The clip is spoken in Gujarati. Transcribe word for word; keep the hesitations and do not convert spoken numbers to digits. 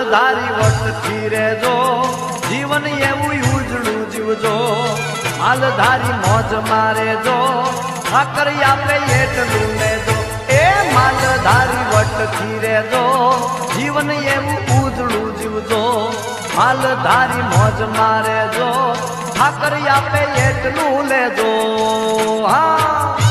માલધારી વટથી રહેજો, જીવન એવું ઉજળું જીવજો. માલધારી મોજ મારેજો, ઠાકર આપે એટલું લેજો. એ માલધારી વટથી રહેજો, જીવન એવું ઉજળું જીવજો. માલધારી મોજ મારેજો, ઠાકર આપે એટલું લેજો. હા